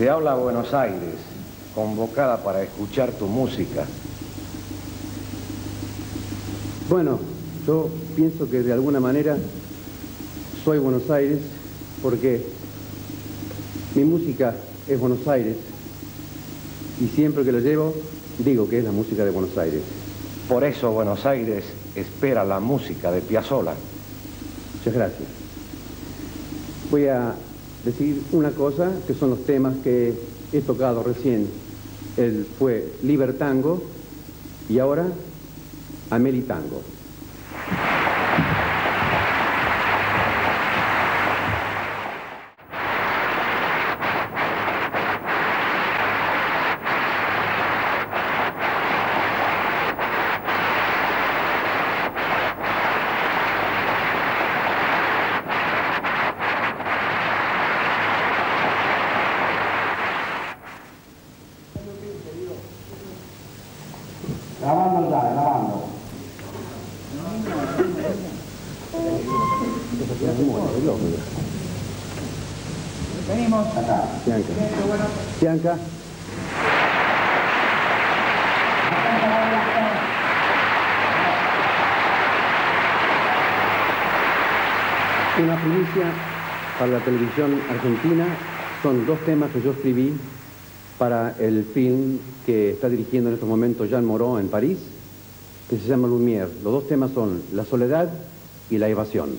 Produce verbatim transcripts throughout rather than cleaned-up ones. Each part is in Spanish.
Te habla Buenos Aires, convocada para escuchar tu música. Bueno, yo pienso que de alguna manera soy Buenos Aires porque mi música es Buenos Aires y siempre que la llevo digo que es la música de Buenos Aires. Por eso Buenos Aires espera la música de Piazzolla. Muchas gracias. Voy a decir una cosa, que son los temas que he tocado recién. Él fue Libertango y ahora Amelitango. Grabando ya, grabando. Venimos acá. Bianca. Bianca. Una primicia para la televisión argentina. Son dos temas que yo escribí para el film que está dirigiendo en estos momentos Jean Moreau en París, que se llama Lumière. Los dos temas son la soledad y la evasión.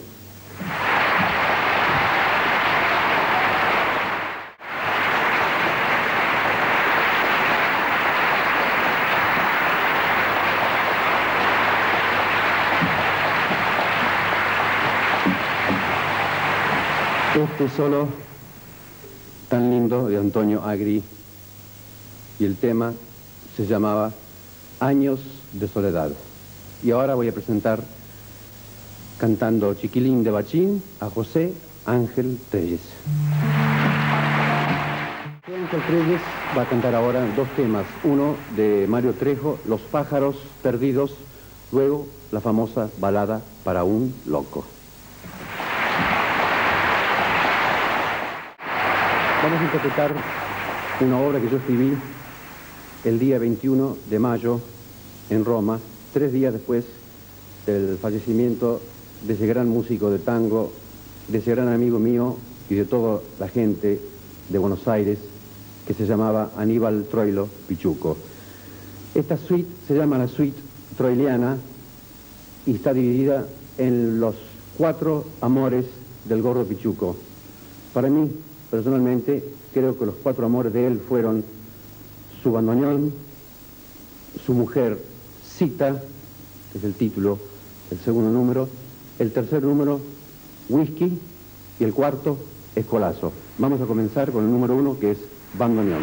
Este solo tan lindo de Antonio Agri, y el tema se llamaba Años de Soledad. Y ahora voy a presentar, cantando Chiquilín de Bachín, a José Ángel Trelles. José Ángel Trelles va a cantar ahora dos temas, uno de Mario Trejo, Los pájaros perdidos, luego la famosa balada Para un loco. Vamos a interpretar una obra que yo escribí el día veintiuno de mayo en Roma, tres días después del fallecimiento de ese gran músico de tango, de ese gran amigo mío y de toda la gente de Buenos Aires, que se llamaba Aníbal Troilo Pichuco. Esta suite se llama la suite troiliana y está dividida en los cuatro amores del gordo Pichuco. Para mí, personalmente, creo que los cuatro amores de él fueron su bandoneón, su mujer Cita, que es el título, el segundo número, el tercer número, Whisky, y el cuarto, Escolazo. Vamos a comenzar con el número uno, que es bandoneón.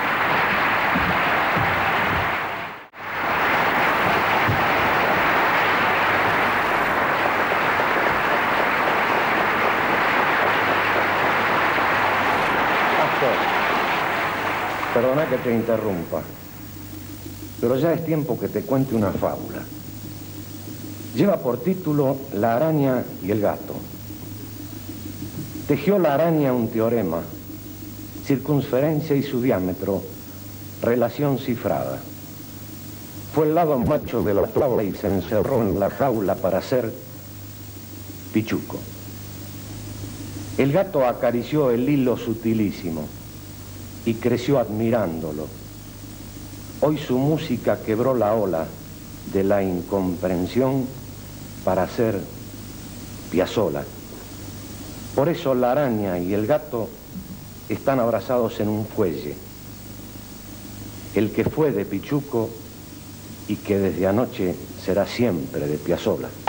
Perdona que te interrumpa, pero ya es tiempo que te cuente una fábula. Lleva por título La araña y el gato. Tejió la araña un teorema, circunferencia y su diámetro, relación cifrada. Fue el lado macho de la tabla y se encerró en la jaula para ser Pichuco. El gato acarició el hilo sutilísimo y creció admirándolo. Hoy su música quebró la ola de la incomprensión para ser Piazzolla. Por eso la araña y el gato están abrazados en un fuelle. El que fue de Pichuco y que desde anoche será siempre de Piazzolla.